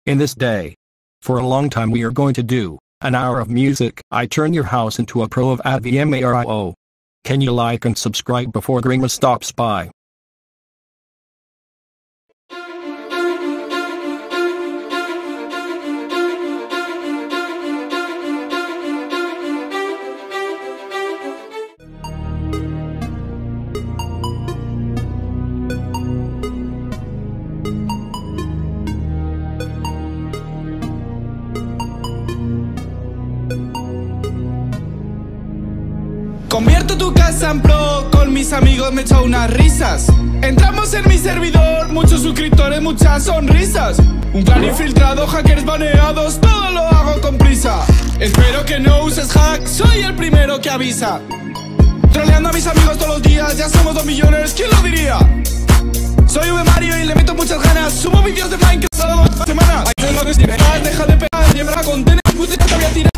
In this day, for a long time we are going to do an hour of music. I turn your house into a pro of ADVMARIO. Can you like and subscribe before Grima stops by? Convierto tu casa en pro, con mis amigos me echo unas risas. Entramos en mi servidor, muchos suscriptores, muchas sonrisas. Un clan infiltrado, hackers baneados, todo lo hago con prisa. Espero que no uses hack, soy el primero que avisa. Troleando a mis amigos todos los días, ya somos 2 millones, ¿quién lo diría? Soy Mario y le meto muchas ganas, subo vídeos de Minecraft cada 2 semanas. Deja de pegar, lleva con tener, ya te voy a tirar.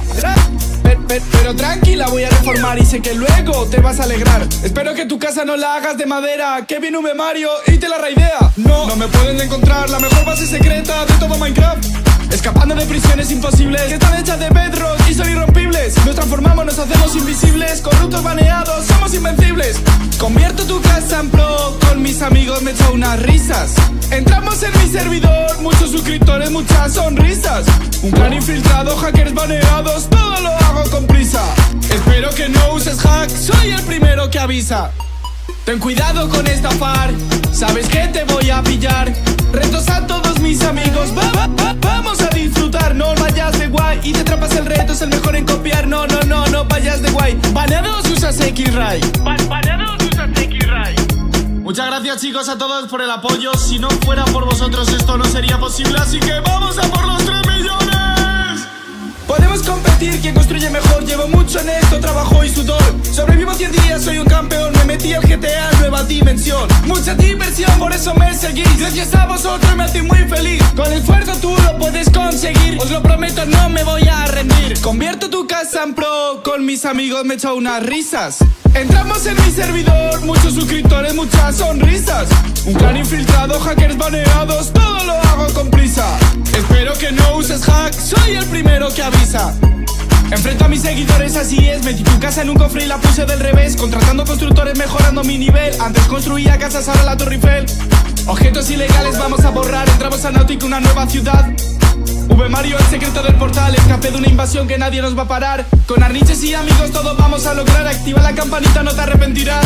Pero tranquila, voy a reformar y sé que luego te vas a alegrar. Espero que tu casa no la hagas de madera, que viene Mario y te la raidea. No me pueden encontrar, la mejor base secreta de todo Minecraft. Escapando de prisiones imposibles que están hechas de bedrock y son irrompibles. Nos transformamos, nos hacemos invisibles, corruptos baneados, somos invencibles. Convierto tu casa en pro, con mis amigos me echo unas risas. Entramos en mi servidor, muchos suscriptores, muchas sonrisas. Un clan infiltrado, hackers baneados, todo lo hago con prisa. Espero que no uses hack, soy el primero que avisa. Ten cuidado con estafar, sabes que te voy a pillar. Retos a todos mis amigos, vamos a disfrutar. No vayas de guay y te atrapas el reto, es el mejor en copiar. No vayas de guay. Baneados usas X-Ray. Baneados usas X-Ray. Muchas gracias chicos a todos por el apoyo. Si no fuera por vosotros esto no sería posible, así que vamos a por los 3 millones. Podemos competir, quien construye mejor. Llevo mucho en esto, trabajo y sudor. Sobrevivo 100 días, soy un campeón. Me metí al GTA, nueva dimensión. Mucha diversión, por eso me seguís. Gracias a vosotros me hacéis muy feliz. Con esfuerzo tú lo puedes conseguir. Os lo prometo, no me voy a rendir. Convierto tu casa en pro, con mis amigos me echo unas risas. Entramos en mi servidor, muchos suscriptores, muchas sonrisas. Un clan infiltrado, hackers baneados, todo lo hago con prisa. Espero que no uses hack, soy el primero que avisa. Enfrento a mis seguidores, así es. Metí tu casa en un cofre y la puse del revés. Contratando constructores, mejorando mi nivel. Antes construía casas, ahora la Torre Eiffel. Objetos ilegales vamos a borrar. Entramos a Náutica, una nueva ciudad. Mario, el secreto del portal. Escapé de una invasión que nadie nos va a parar. Con arniches y amigos todo vamos a lograr. Activa la campanita, no te arrepentirás.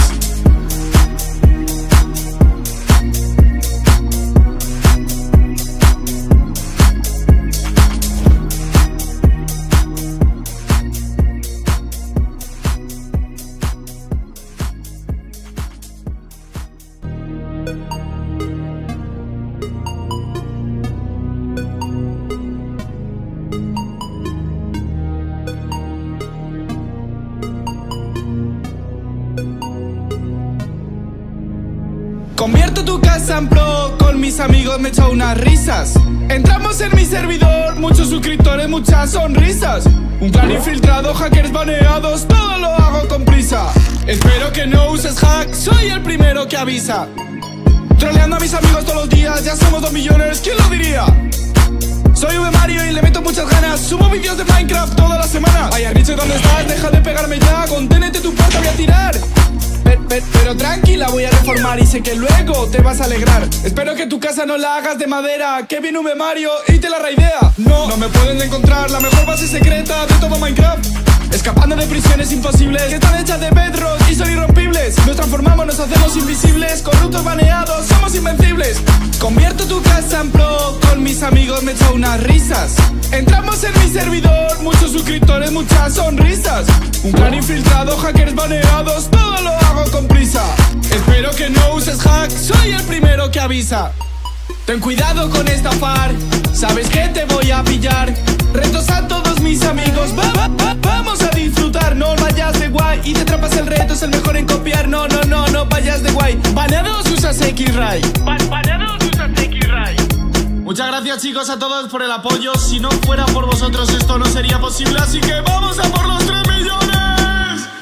Convierto tu casa en pro, con mis amigos me echo unas risas. Entramos en mi servidor, muchos suscriptores, muchas sonrisas. Un clan infiltrado, hackers baneados, todo lo hago con prisa. Espero que no uses hack, soy el primero que avisa. Troleando a mis amigos todos los días, ya somos 2 millones, ¿quién lo diría? Soy Mario y le meto muchas ganas, subo vídeos de Minecraft toda la semana. Ay, Arniche, ¿dónde estás? Deja de pegarme ya, conténete tu puerta, voy a tirar. Pero tranquila, voy a reformar y sé que luego te vas a alegrar. Espero que tu casa no la hagas de madera, que viene Mario y te la raidea. No me pueden encontrar, la mejor base secreta de todo Minecraft. Escapando de prisiones imposibles que están hechas de bedrock y son irrompibles. Nos transformamos, nos hacemos invisibles, corruptos baneados, somos invencibles. Convierto tu casa en pro, con mis amigos me echo unas risas. Entramos en mi servidor, muchos suscriptores, muchas sonrisas. Un clan infiltrado, hackers baneados, todo lo hago con prisa. Espero que no uses hack, soy el primero que avisa. Ten cuidado con estafar, sabes que te voy a pillar. Retos a todos mis amigos, vamos a disfrutar. No vayas de guay y te atrapas el reto, es el mejor en copiar. No vayas de guay. Baneados usas X-Ray. Baneados usas X-Ray. Muchas gracias chicos a todos por el apoyo. Si no fuera por vosotros esto no sería posible, así que vamos a por los 3 millones.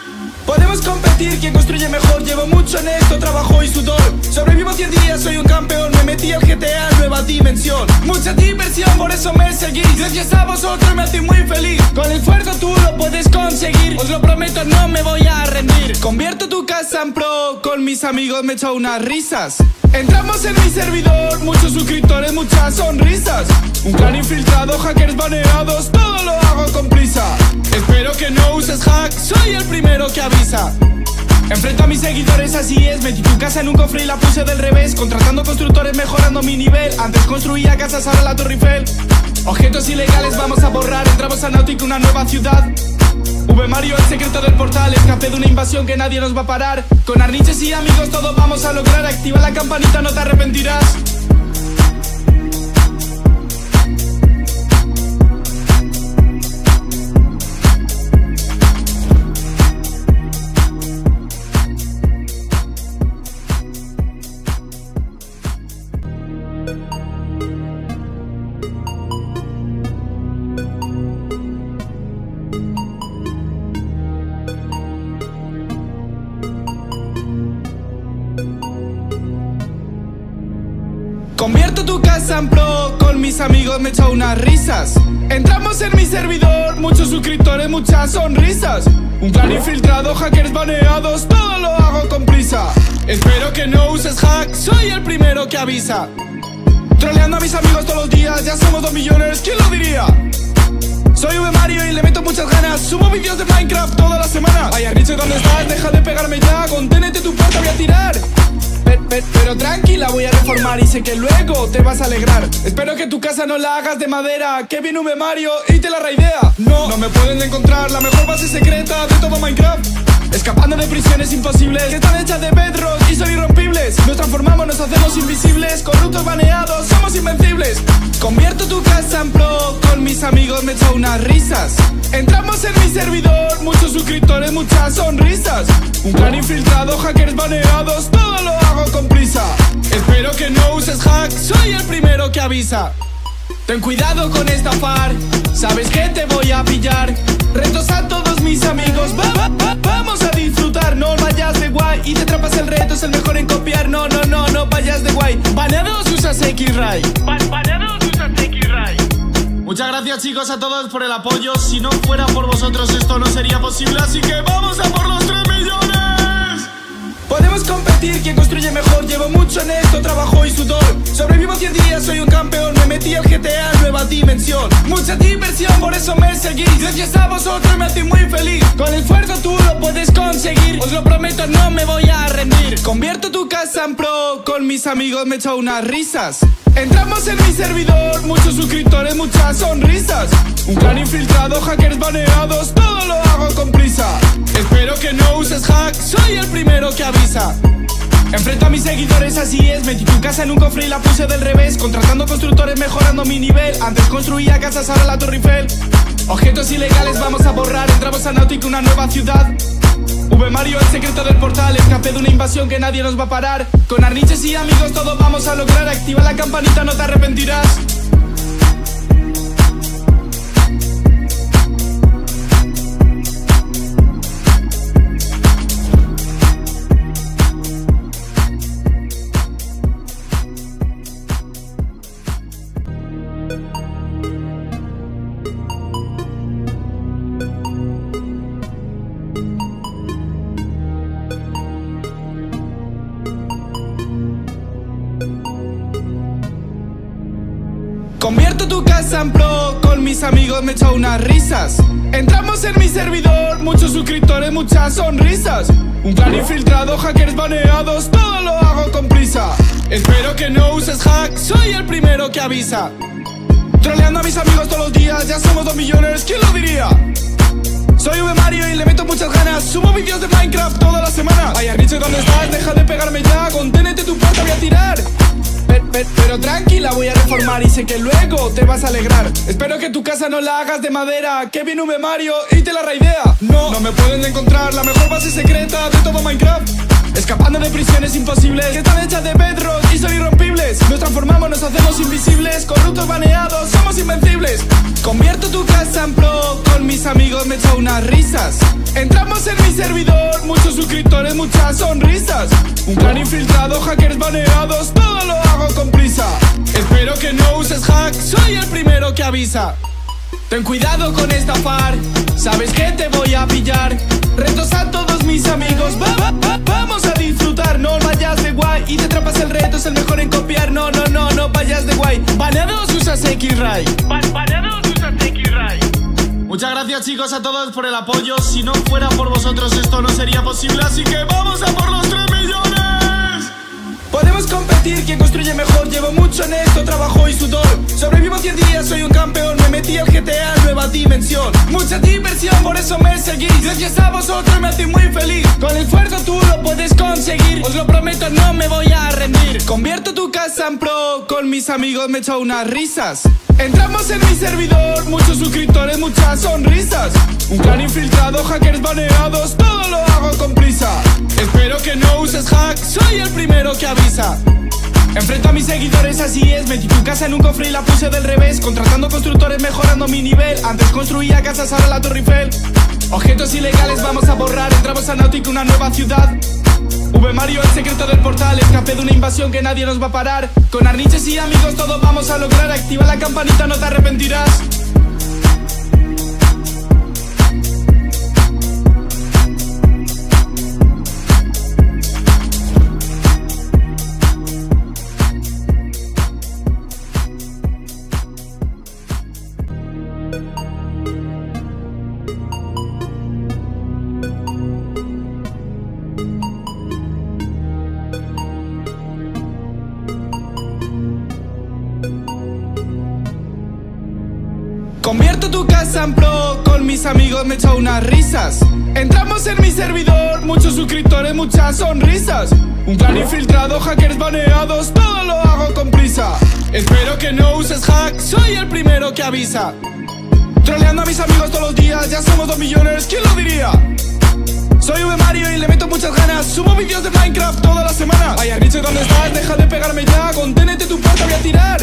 Podemos competir, quien construye mejor. Llevo mucho en esto, trabajo y sudor. Sobrevivo 100 días, soy un campeón. Me metí al GTA, nueva dimensión. Mucha diversión, por eso me seguís. Gracias a vosotros me hacéis muy feliz. Con el esfuerzo tú lo puedes conseguir. Os lo prometo, no me voy a rendir. Convierto tu casa en pro. Con mis amigos me echo unas risas. Entramos en mi servidor, muchos suscriptores, muchas sonrisas. Un clan infiltrado, hackers baneados, todo lo hago con prisa. Espero que no uses hack, soy el primero que avisa. Enfrento a mis seguidores, así es. Metí tu casa en un cofre y la puse del revés. Contratando constructores, mejorando mi nivel. Antes construía casas, ahora la Torre Eiffel. Objetos ilegales vamos a borrar. Entramos a Nautic, una nueva ciudad. V-Mario, el secreto del portal. Escapé de una invasión que nadie nos va a parar. Con arniches y amigos todo vamos a lograr. Activa la campanita, no te arrepentirás. Convierto tu casa en pro, con mis amigos me echo unas risas. Entramos en mi servidor, muchos suscriptores, muchas sonrisas. Un clan infiltrado, hackers baneados, todo lo hago con prisa. Espero que no uses hack, soy el primero que avisa. Troleando a mis amigos todos los días, ya somos 2 millones, ¿quién lo diría? Soy V-Mario y le meto muchas ganas. Subo vídeos de Minecraft toda la semana. Vaya Richie, ¿dónde estás? Deja de pegarme ya. Con TNT tu puerta voy a tirar. Pero tranquila, voy a reformar y sé que luego te vas a alegrar. Espero que tu casa no la hagas de madera. Que viene un V-Mario y te la raidea. No me pueden encontrar, la mejor base secreta de todo Minecraft. Escapando de prisiones imposibles que están hechas de bedrock y son irrompibles. Nos transformamos, nos hacemos invisibles. Corruptos baneados, somos invencibles. Convierto tu casa en pro, con mis amigos me echo unas risas. Entramos en mi servidor, muchos suscriptores, muchas sonrisas. Un clan infiltrado, hackers baneados, todo lo hago con prisa. Espero que no uses hack, soy el primero que avisa. Ten cuidado con estafar, sabes que te voy a pillar. Retos a todos mis amigos, vamos a disfrutar. No vayas de guay y te atrapas el reto, es el mejor en copiar. No vayas de guay. Baneados usas X-Ray. Baneados usas X-Ray. Muchas gracias chicos a todos por el apoyo. Si no fuera por vosotros esto no sería posible. Así que vamos a por los 3 millones. Podemos competir, quien construye mejor. Llevo mucho en esto, trabajo y sudor. Sobrevivo 100 días, soy un campeón. Me metí al GTA, nueva dimensión. Mucha diversión, por eso me seguís. Gracias a vosotros me hacéis muy feliz. Con el esfuerzo tú lo puedes conseguir. Os lo prometo, no me voy a rendir. Convierto tu casa en pro, con mis amigos me echo unas risas. Entramos en mi servidor, muchos suscriptores, muchas sonrisas. Un clan infiltrado, hackers baneados, todo lo hago con prisa. Espero que no uses hack, soy el primero que avisa. Enfrento a mis seguidores, así es. Metí tu casa en un cofre y la puse del revés. Contratando constructores, mejorando mi nivel. Antes construía casas, ahora la Torre Eiffel. Objetos ilegales vamos a borrar. Entramos a Nautic, una nueva ciudad. V-Mario, el secreto del portal. Escapé de una invasión que nadie nos va a parar. Con arniches y amigos todo vamos a lograr. Activa la campanita, no te arrepentirás. Convierto tu casa en pro, con mis amigos me echo unas risas. Entramos en mi servidor, muchos suscriptores, muchas sonrisas. Un clan infiltrado, hackers baneados, todo lo hago con prisa. Espero que no uses hack, soy el primero que avisa. Troleando a mis amigos todos los días, ya somos 2 millones, ¿quién lo diría? Soy V-Mario y le meto muchas ganas. Subo vídeos de Minecraft toda la semana. Vaya Richie, ¿dónde estás? Deja de pegarme ya. Con TNT tu puerta voy a tirar. Pero tranquila, voy a reformar y sé que luego te vas a alegrar. Espero que tu casa no la hagas de madera. Que viene un V-Mario y te la raidea. No me pueden encontrar, la mejor base secreta de todo Minecraft. Escapando de prisiones imposibles que están hechas de bedrock y son irrompibles. Nos transformamos, nos hacemos invisibles. Corruptos baneados, somos invencibles. Convierto tu casa en pro. con mis amigos me echo unas risas. Entramos en mi servidor, muchos suscriptores, muchas sonrisas. Un clan infiltrado, hackers baneados, todo lo hago con prisa. Espero que no uses hack, soy el primero que avisa. Ten cuidado con estafar, sabes que te voy a pillar. Retos a todos mis amigos, vamos a disfrutar. No vayas de guay y te atrapas el reto, es el mejor en copiar. No vayas de guay. Baneados usas X-Ray. Baneados usas X-Ray. Muchas gracias chicos a todos por el apoyo. Si no fuera por vosotros esto no sería posible, así que vamos a por los 3 millones. Podemos competir, quien construye mejor. Llevo mucho en esto, trabajo y sudor. Sobrevivo 100 días, soy un campeón. Me metí al GTA, nueva dimensión. Mucha diversión, por eso me seguís. Gracias a vosotros me hacéis muy feliz. Con esfuerzo tú lo puedes conseguir. Os lo prometo, no me voy a rendir. Convierto tu casa en pro, con mis amigos me echo unas risas. Entramos en mi servidor, muchos suscriptores, muchas sonrisas. Un clan infiltrado, hackers baneados, todo lo hago con prisa. Espero que no uses hack, soy el primero que avisa. Enfrento a mis seguidores, así es. Metí tu casa en un cofre y la puse del revés. Contratando constructores, mejorando mi nivel. Antes construía casas, ahora la Torre Eiffel. Objetos ilegales vamos a borrar. Entramos a Náutica, una nueva ciudad. V-Mario, el secreto del portal. Escapé de una invasión que nadie nos va a parar. Con arniches y amigos todo vamos a lograr. Activa la campanita, no te arrepentirás. Convierto tu casa en pro, con mis amigos me echo unas risas. Entramos en mi servidor, muchos suscriptores, muchas sonrisas. Un clan infiltrado, hackers baneados, todo lo hago con prisa. Espero que no uses hack, soy el primero que avisa. Troleando a mis amigos todos los días, ya somos 2 millones, ¿quién lo diría? Soy V-Mario y le meto muchas ganas. Subo vídeos de Minecraft toda la semana. Ay, Arniche, ¿dónde estás? Deja de pegarme ya. Conténete tu puerta, voy a tirar.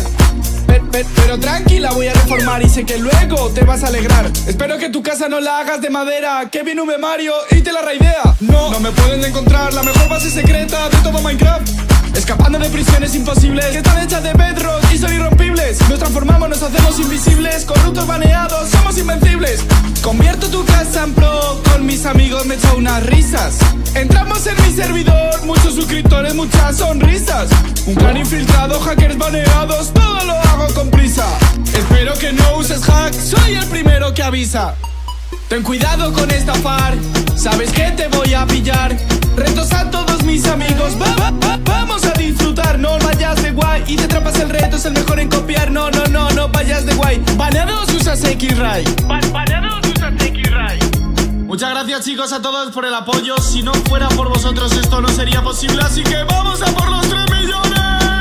Pero tranquila, voy a reformar y sé que luego te vas a alegrar. Espero que tu casa no la hagas de madera, que viene V-Mario y te la raidea. No me pueden encontrar, la mejor base secreta de todo Minecraft. Escapando de prisiones imposibles que están hechas de bedrock y son irrompibles. Nos transformamos, nos hacemos invisibles. Corruptos baneados, somos invencibles. Convierto tu casa en pro, con mis amigos me echo unas risas. Entramos en mi servidor, muchos suscriptores, muchas sonrisas. Un clan infiltrado, hackers baneados, todo lo hago con prisa. Espero que no uses hack, soy el primero que avisa. Ten cuidado con estafar, sabes que te voy a pillar. Retos a todos mis amigos, vamos a disfrutar. No vayas de guay y te atrapas el reto, es el mejor en copiar. No vayas de guay. Baneados usas X-Ray. Baneados usas X-Ray. Muchas gracias chicos a todos por el apoyo. Si no fuera por vosotros esto no sería posible, así que vamos a por los 3 millones.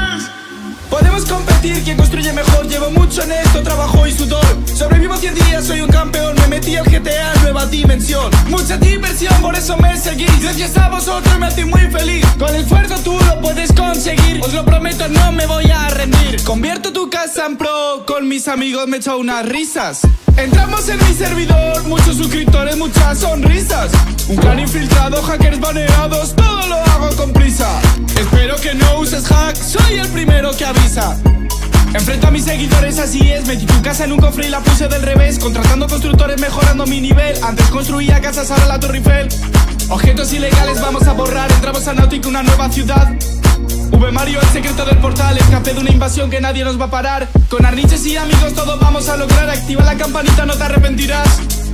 Podemos competir, quien construye mejor. Llevo mucho en esto, trabajo y sudor. Sobrevivo 100 días, soy un campeón. Me metí al GTA, nueva dimensión. Mucha diversión, por eso me seguís. Gracias a vosotros me hacéis muy feliz. Con esfuerzo tú lo puedes conseguir. Os lo prometo, no me voy a rendir. Convierto tu casa en pro, con mis amigos me echo unas risas. Entramos en mi servidor, muchos suscriptores, muchas sonrisas. Un clan infiltrado, hackers baneados, todo lo hago con prisa. Espero que no uses hack, soy el primero que avisa. Enfrento a mis seguidores, así es. Metí tu casa en un cofre y la puse del revés. Contratando constructores, mejorando mi nivel. Antes construía casas, ahora la Torre Eiffel. Objetos ilegales vamos a borrar. Entramos a Náutica, una nueva ciudad. V-Mario, el secreto del portal. Escapé de una invasión que nadie nos va a parar. Con arniches y amigos todo vamos a lograr. Activa la campanita, no te arrepentirás.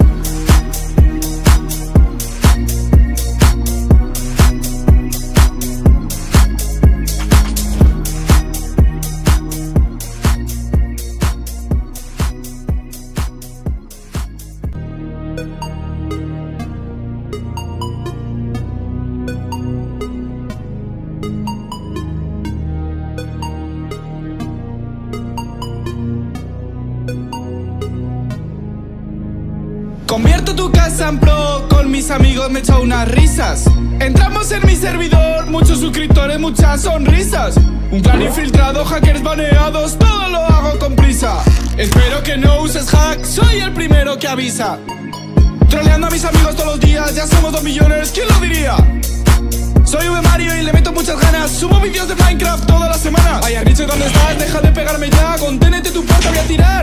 Convierto tu casa en pro, con mis amigos me echo unas risas. Entramos en mi servidor, muchos suscriptores, muchas sonrisas. Un clan infiltrado, hackers baneados, todo lo hago hago con prisa. Espero que no uses hack, soy el primero que avisa. Troleando a mis amigos todos los días, ya somos 2 millones, ¿quién lo diría? Soy Mario y le meto muchas ganas. Subo vídeos de Minecraft toda la semana. Vaya Richie, ¿dónde estás? Deja de pegarme ya. Con TNT tu puerta voy a tirar.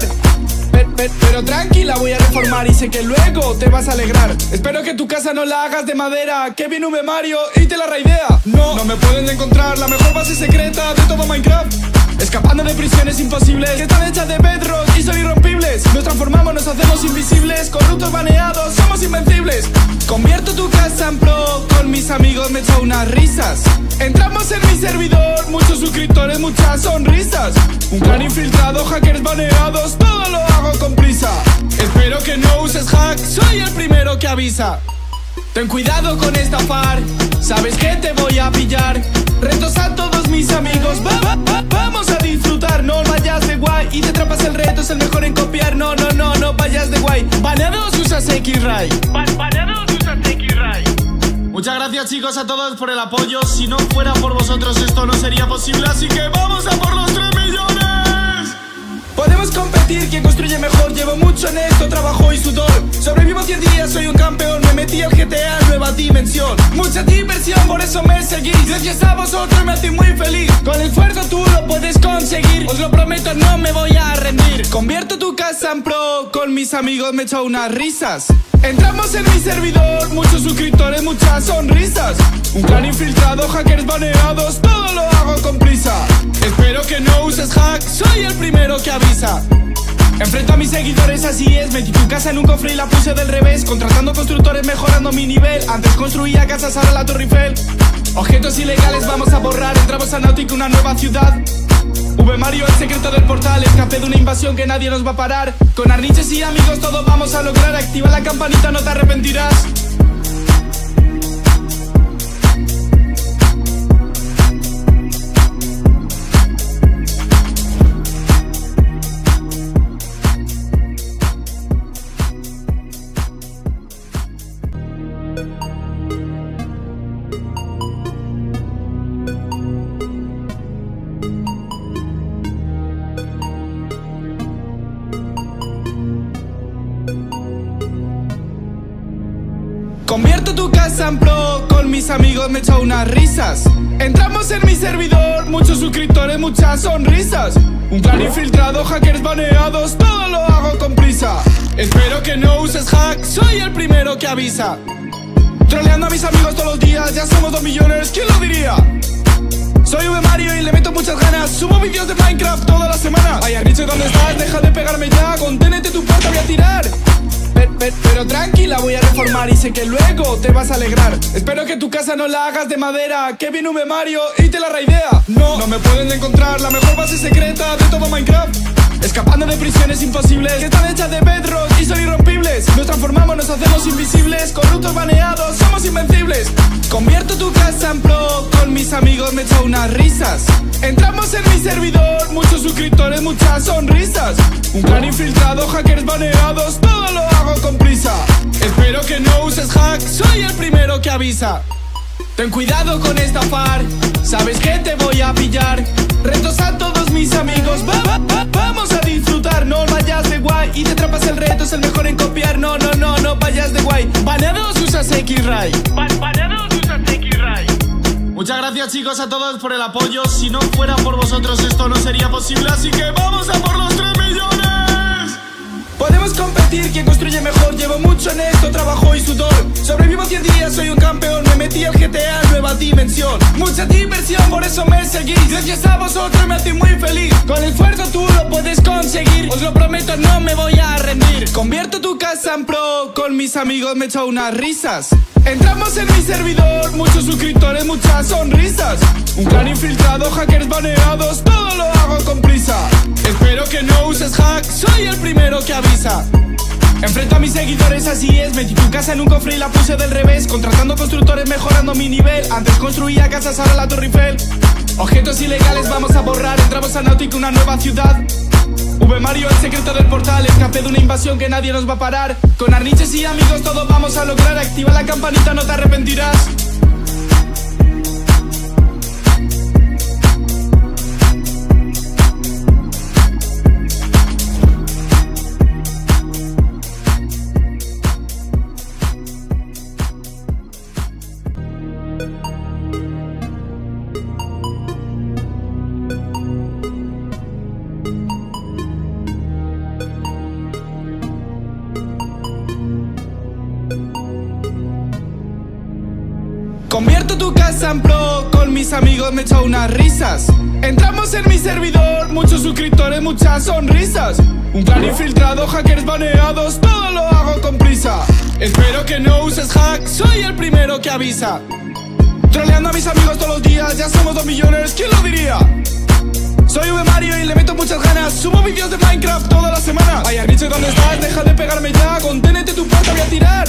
Pero tranquila, voy a reformar y sé que luego te vas a alegrar. Espero que tu casa no la hagas de madera. Que viene Mario y te la raidea. No me pueden encontrar, la mejor base secreta de todo Minecraft. Escapando de prisiones imposibles que están hechas de bedrock y son irrompibles. Nos transformamos, nos hacemos invisibles. Corruptos baneados, somos invencibles. Convierto tu casa en pro. Con mis amigos me echo unas risas. Entramos en mi servidor, muchos suscriptores, muchas sonrisas. Un clan infiltrado, hackers baneados, todo lo hago con prisa. Espero que no uses hack, soy el primero que avisa. Ten cuidado con estafar, sabes que te voy a pillar. Retos a todos mis amigos, vamos a disfrutar. No vayas de guay y te atrapas el reto, es el mejor en copiar. No vayas de guay. Baneados usas X-Ray. Baneados usas X-Ray. Muchas gracias chicos a todos por el apoyo. Si no fuera por vosotros esto no sería posible. Así que vamos a por los 3 millones. Podemos competir, quien construye mejor. Llevo mucho en esto, trabajo y sudor. Sobrevivo 100 días, soy un campeón. Me metí al GTA, nueva dimensión. Mucha diversión, por eso me seguís. Gracias a vosotros me hacéis muy feliz. Con el esfuerzo tú lo puedes conseguir. Os lo prometo, no me voy a rendir. Convierto tu casa en pro. Con mis amigos me echo unas risas. Entramos en mi servidor, muchos suscriptores, muchas sonrisas. Un clan infiltrado, hackers baneados, todo lo hago con prisa. Espero que no uses hack, soy el primero que avisa. Enfrento a mis seguidores, así es. Metí tu casa en un cofre y la puse del revés. Contratando constructores, mejorando mi nivel. Antes construía casas, ahora la Torre Eiffel. Objetos ilegales vamos a borrar. Entramos a Nautic, una nueva ciudad. Mario, el secreto del portal. Escapé de una invasión que nadie nos va a parar. Con arniches y amigos todo vamos a lograr. Activa la campanita, no te arrepentirás. Convierto tu casa en pro, con mis amigos me echo unas risas. Entramos en mi servidor, muchos suscriptores, muchas sonrisas. Un clan infiltrado, hackers baneados, todo lo hago con prisa. Espero que no uses hack, soy el primero que avisa. Troleando a mis amigos todos los días, ya somos 2 millones, ¿quién lo diría? Soy Mario y le meto muchas ganas. Subo vídeos de Minecraft toda la semana. Vaya Richie, ¿dónde estás? Deja de pegarme ya. Con TNT tu puerta voy a tirar. Pero tranquila, voy a reformar y sé que luego te vas a alegrar. Espero que tu casa no la hagas de madera. Que viene Mario y te la raidea. No me pueden encontrar, la mejor base secreta de todo Minecraft. Escapando de prisiones imposibles que están hechas de bedrock y son irrompibles. Nos transformamos, nos hacemos invisibles. Corruptos baneados, somos invencibles. Convierto tu casa en pro. Con mis amigos me echo unas risas. Entramos en mi servidor, muchos suscriptores, muchas sonrisas. Un clan infiltrado, hackers baneados, todo lo hago con prisa. Espero que no uses hack, soy el primero que avisa. Ten cuidado con estafar, sabes que te voy a pillar. Retos a todos mis amigos, vamos a disfrutar. No vayas de guay y te atrapas el reto, es el mejor en copiar. No vayas de guay. Baneados usas X-Ray. Baneados usas X-Ray. Muchas gracias chicos a todos por el apoyo. Si no fuera por vosotros esto no sería posible. Así que vamos a por los 3 millones. Podemos competir, quien construye mejor. Llevo mucho en esto, trabajo y sudor. Sobrevivo 100 días, soy un campeón. Me metí al GTA, nueva dimensión. Mucha diversión, por eso me seguís. Gracias a vosotros me hacéis muy feliz. Con el esfuerzo tú lo puedes conseguir. Os lo prometo, no me voy a rendir. Convierto tu casa en pro. Con mis amigos me echo unas risas. Entramos en mi servidor, muchos suscriptores, muchas sonrisas. Un clan infiltrado, hackers baneados, todo lo hago con prisa. Espero que no uses hack, soy el primero que avisa. Enfrento a mis seguidores, así es. Metí tu casa en un cofre y la puse del revés. Contratando constructores, mejorando mi nivel. Antes construía casas, ahora la Torre Eiffel. Objetos ilegales vamos a borrar. Entramos a Nautic, una nueva ciudad. Mario, el secreto del portal. Escapé de una invasión que nadie nos va a parar. Con arniches y amigos todo vamos a lograr. Activa la campanita, no te arrepentirás. Convierto tu casa en pro, con mis amigos me echo unas risas. Entramos en mi servidor, muchos suscriptores, muchas sonrisas. Un clan infiltrado, hackers baneados, todo lo hago con prisa. Espero que no uses hack, soy el primero que avisa. Troleando a mis amigos todos los días, ya somos 2 millones, ¿quién lo diría? Soy Mario y le meto muchas ganas. Subo vídeos de Minecraft toda la semana. Vaya Richie, ¿dónde estás? Deja de pegarme ya. Con TNT tu puerta voy a tirar.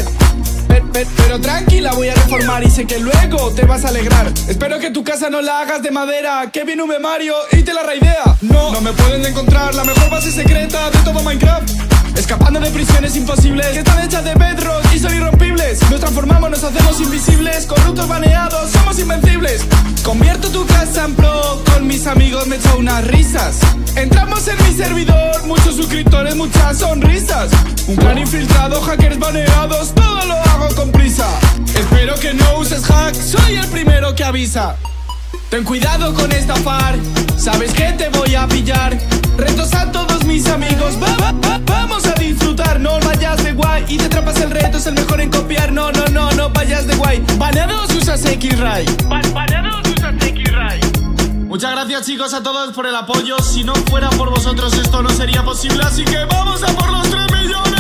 Pero tranquila, voy a reformar y sé que luego te vas a alegrar. Espero que tu casa no la hagas de madera, que viene Mario y te la raidea. No me pueden encontrar, la mejor base secreta de todo Minecraft. Escapando de prisiones imposibles que están hechas de bedrock y son irrompibles. Nos transformamos, nos hacemos invisibles, corruptos baneados, somos invencibles. Convierto tu casa en pro, con mis amigos me echo unas risas. Entramos en mi servidor, muchos suscriptores, muchas sonrisas. Un clan infiltrado, hackers baneados, todo lo hago con prisa. Espero que no uses hack, soy el primero que avisa. Ten cuidado con estafar, sabes que te voy a pillar. Retos a todos mis amigos, vamos a disfrutar. No vayas de guay y te atrapas el reto, es el mejor en copiar. No vayas de guay. Baneados usas X-Ray. Baneados usas X-Ray. Muchas gracias chicos a todos por el apoyo. Si no fuera por vosotros esto no sería posible, así que vamos a por los 3 millones.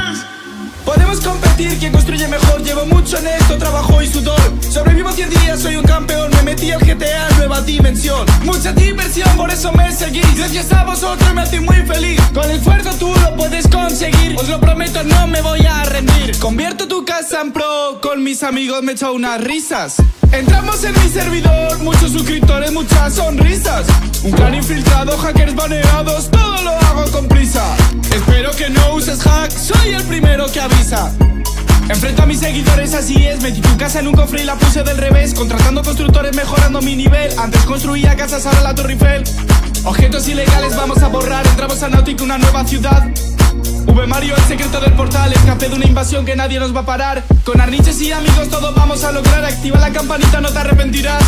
Podemos competir, quien construye mejor. Llevo mucho en esto, trabajo y sudor. Sobrevivo 100 días, soy un campeón. Me metí al GTA, nueva dimensión. Mucha diversión, por eso me seguís. Gracias a vosotros me hacéis muy feliz. Con esfuerzo tú lo puedes conseguir. Os lo prometo, no me voy a rendir. Convierto tu casa en pro, con mis amigos me echo unas risas. Entramos en mi servidor, muchos suscriptores, muchas sonrisas. Un clan infiltrado, hackers baneados, todo lo hago con prisa. Espero que no uses hack, soy el primero que avisa. Enfrento a mis seguidores, así es. Metí tu casa en un cofre y la puse del revés. Contratando constructores, mejorando mi nivel. Antes construía casas, ahora la Torre Eiffel. Objetos ilegales vamos a borrar. Entramos a Náutica, una nueva ciudad. Mario, el secreto del portal. Escapé de una invasión que nadie nos va a parar. Con arniches y amigos todo vamos a lograr. Activa la campanita, no te arrepentirás.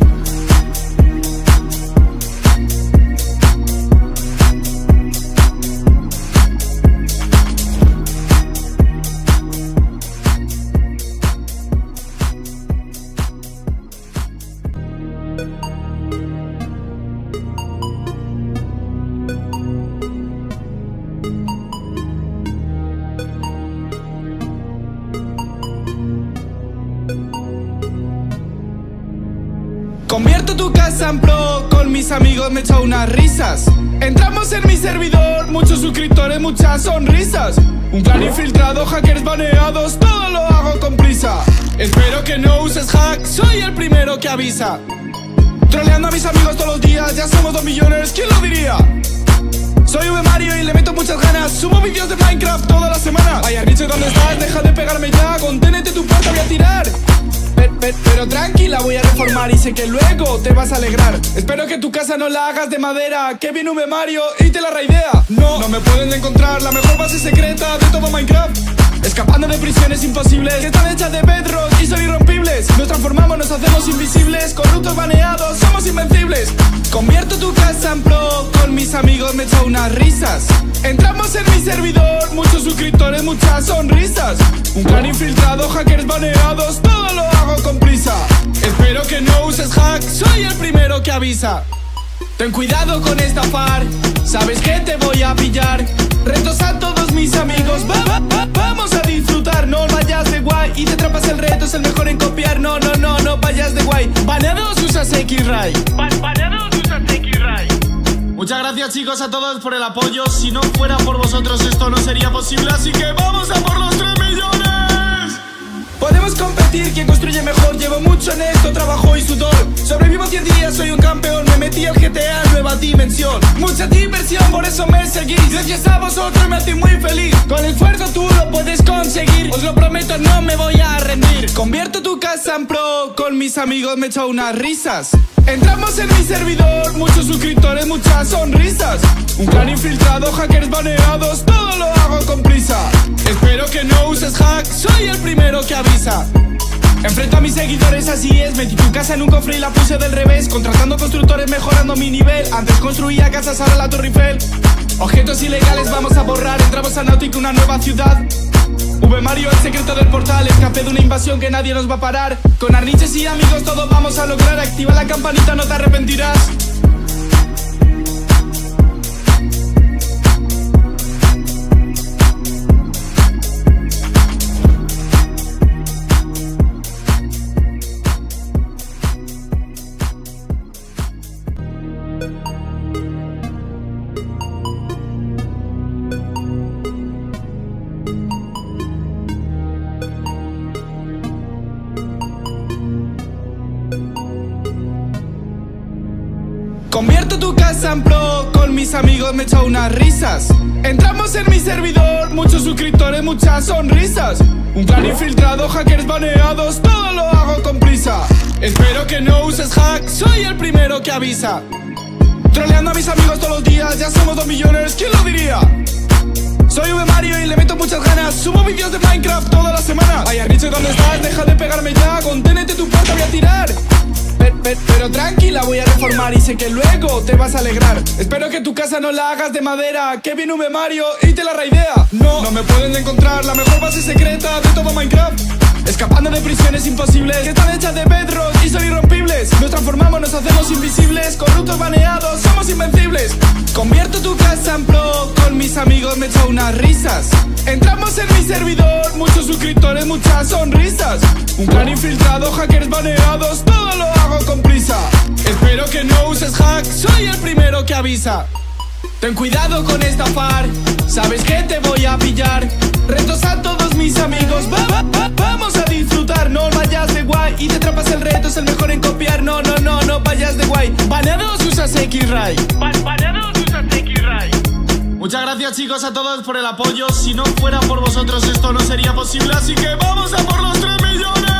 Convierto tu casa en pro, con mis amigos me echo unas risas. Entramos en mi servidor, muchos suscriptores, muchas sonrisas. Un clan infiltrado, hackers baneados, todo lo hago con prisa. Espero que no uses hack, soy el primero que avisa. Troleando a mis amigos todos los días, ya somos 2 millones, ¿quién lo diría? Soy Mario y le meto muchas ganas. Subo vídeos de Minecraft toda la semana. Vaya Richie, ¿dónde estás? Deja de pegarme ya. Con TNT tu puerta voy a tirar. Pero tranquila, voy a reformar y sé que luego te vas a alegrar. Espero que tu casa no la hagas de madera, que viene Mario y te la raidea. No me pueden encontrar, la mejor base secreta de todo Minecraft. Escapando de prisiones imposibles que están hechas de bedrock y son irrompibles. Nos transformamos, nos hacemos invisibles, corruptos baneados, somos invencibles. Convierto tu casa en pro, con mis amigos me echo unas risas. Entramos en mi servidor, muchos suscriptores, muchas sonrisas. Un clan infiltrado, hackers baneados, todo lo hago con prisa. Espero que no uses hack, soy el primero que avisa. Ten cuidado con estafar, sabes que te voy a pillar. Retos a todos mis amigos, vamos a disfrutar. No vayas de guay y te atrapas el reto, es el mejor en copiar. No vayas de guay. Baneados usas X-Ray. Baneados usas X-Ray. Muchas gracias chicos a todos por el apoyo. Si no fuera por vosotros esto no sería posible, así que vamos a por los 3 millones. Podemos competir, quien construye mejor. Llevo mucho en esto, trabajo y sudor. Sobrevivo 100 días, soy un campeón. Me metí al GTA, nueva dimensión. Mucha diversión, por eso me seguís. Gracias a vosotros me hacéis muy feliz. Con esfuerzo tú lo puedes conseguir. Os lo prometo, no me voy a rendir. Convierto tu casa en pro, con mis amigos me echo unas risas. Entramos en mi servidor, muchos suscriptores, muchas sonrisas. Un clan infiltrado, hackers baneados, todo lo hago con prisa. Espero que no uses hack, soy el primero que avisa. Enfrento a mis seguidores, así es. Metí tu casa en un cofre y la puse del revés. Contratando constructores, mejorando mi nivel. Antes construía casas, ahora la Torre Eiffel. Objetos ilegales vamos a borrar. Entramos a Náutica, una nueva ciudad. V Mario, el secreto del portal. Escapé de una invasión que nadie nos va a parar. Con arniches y amigos todo vamos a lograr. Activa la campanita, no te arrepentirás. Convierto tu casa en pro, con mis amigos me echo unas risas. Entramos en mi servidor, muchos suscriptores, muchas sonrisas. Un clan infiltrado, hackers baneados, todo lo hago con prisa. Espero que no uses hack, soy el primero que avisa. Troleando a mis amigos todos los días, ya somos 2 millones, ¿quién lo diría? Soy V Mario y le meto muchas ganas. Subo vídeos de Minecraft todas las semanas. Ay, Richie, ¿dónde estás? Deja de pegarme ya. Conténete tu puerta, voy a tirar. Pero tranquila, voy a reformar y sé que luego te vas a alegrar. Espero que tu casa no la hagas de madera. Que viene V Mario y te la raidea. No me pueden encontrar, la mejor base secreta de todo Minecraft. Escapando de prisiones imposibles que están hechas de bedrock y son irrompibles. Nos transformamos, nos hacemos invisibles. Corruptos baneados, somos invencibles. Convierto tu casa en pro, con mis amigos me echo unas risas. Entramos en mi servidor, muchos suscriptores, muchas sonrisas. Un clan infiltrado, hackers baneados, todo lo hago con prisa. Espero que no uses hack, soy el primero que avisa. Ten cuidado con estafar, sabes que te voy a pillar. Retos a todos mis amigos, vamos a disfrutar. No vayas de guay y te atrapas el reto, es el mejor en copiar. No vayas de guay. Baneados usas X-Ray. Baneados usas X-Ray. Muchas gracias chicos a todos por el apoyo. Si no fuera por vosotros esto no sería posible. Así que vamos a por los 3 millones.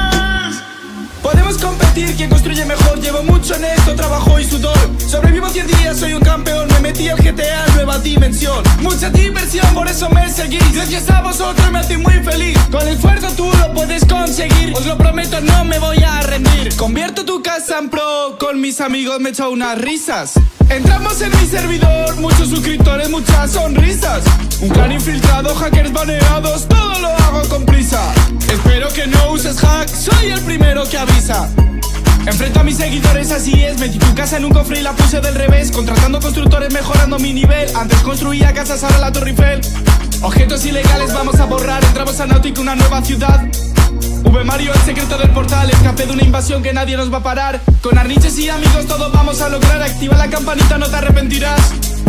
Podemos competir, quien construye mejor. Llevo mucho en esto, trabajo y sudor. Sobrevivo 100 días, soy un campeón. Me metí al GTA, nueva dimensión. Mucha diversión, por eso me seguís. Gracias a vosotros me hace muy feliz. Con el esfuerzo tú lo puedes conseguir. Os lo prometo, no me voy a rendir. Convierto tu casa en pro, con mis amigos me echo unas risas. Entramos en mi servidor, muchos suscriptores, muchas sonrisas. Un clan infiltrado, hackers baneados, todo lo hago con prisa. Espero que no uses hack, soy el primero que avisa. Enfrento a mis seguidores, así es. Metí tu casa en un cofre y la puse del revés. Contratando constructores, mejorando mi nivel. Antes construía casas, ahora la Torre Eiffel. Objetos ilegales vamos a borrar. Entramos a Náutica, una nueva ciudad. V Mario, el secreto del portal. Escapé de una invasión que nadie nos va a parar. Con arniches y amigos todo vamos a lograr. Activa la campanita, no te arrepentirás.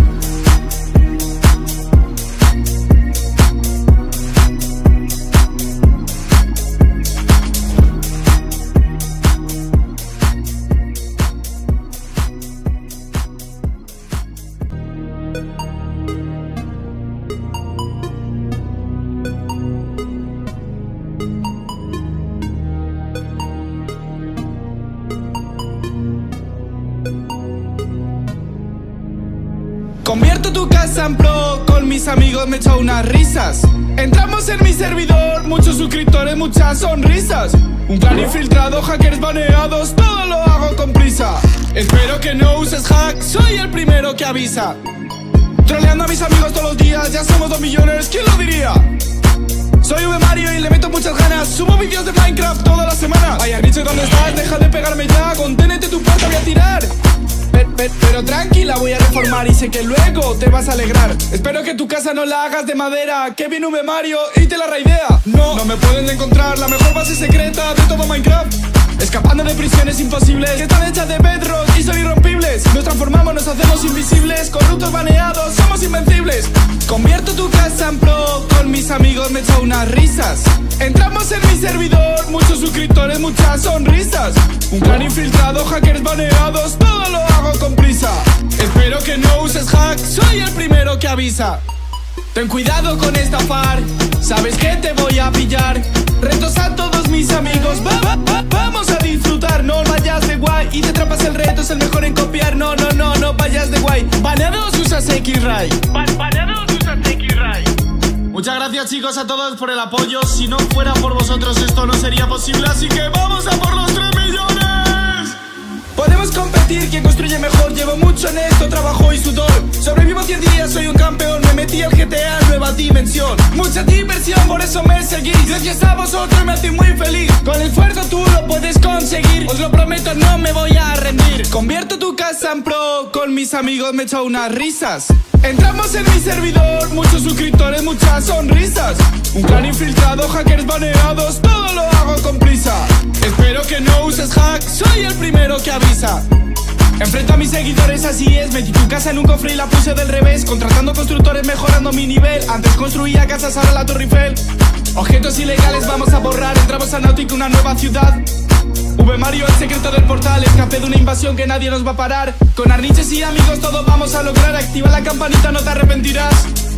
Convierto tu casa en pro, con mis amigos me echo unas risas. Entramos en mi servidor, muchos suscriptores, muchas sonrisas. Un clan infiltrado, hackers baneados, todo lo hago con prisa. Espero que no uses hack, soy el primero que avisa. Troleando a mis amigos todos los días, ya somos 2 millones, ¿quién lo diría? Soy V Mario y le meto muchas ganas. Subo vídeos de Minecraft todas las semanas. Ay, Richie, ¿dónde estás? Deja de pegarme ya. Conténete tu puerta, voy a tirar. Pero tranquila, voy a reformar y sé que luego te vas a alegrar. Espero que tu casa no la hagas de madera. Que viene V Mario y te la raidea. No me pueden encontrar, la mejor base secreta de todo Minecraft. Escapando de prisiones imposibles que están hechas de bedrock y son irrompibles. Nos transformamos, nos hacemos invisibles. Corruptos baneados, somos invencibles. Convierto tu casa en pro, con mis amigos me echo unas risas. Entramos en mi servidor, muchos suscriptores, muchas sonrisas. Un clan infiltrado, hackers baneados, todo lo hago con prisa. Espero que no uses hack, soy el primero que avisa. Ten cuidado con estafar, sabes que te voy a pillar. Retos a todos mis amigos, vamos a disfrutar. No vayas de guay y te atrapas el reto, es el mejor en copiar. No vayas de guay. Baneados usas X-Ray. Baneados usas X-Ray. Muchas gracias chicos a todos por el apoyo. Si no fuera por vosotros esto no sería posible. Así que vamos a por los 3 millones. Podemos competir, quien construye mejor. Llevo mucho en esto, trabajo y sudor. Sobrevivo 100 días, soy un campeón. Me metí al GTA, nueva dimensión. Mucha diversión, por por eso me seguís. Gracias a vosotros me hacéis muy feliz. Con esfuerzo tú lo puedes conseguir. Os lo prometo, no me voy a rendir. Convierto tu casa en pro. Con mis amigos me echo unas risas. Entramos en mi servidor, muchos suscriptores, muchas sonrisas. Un clan infiltrado, hackers baneados, todo lo hago con prisa. Espero que no uses hack, soy el primero que avisa. Enfrento a mis seguidores, así es. Metí tu casa en un cofre y la puse del revés. Contratando constructores, mejorando mi nivel. Antes construía casas, ahora la Torre Eiffel. Objetos ilegales vamos a borrar. Entramos a Náutica, una nueva ciudad. V-Mario, el secreto del portal. Escapé de una invasión que nadie nos va a parar. Con arniches y amigos todo vamos a lograr. Activa la campanita, no te arrepentirás.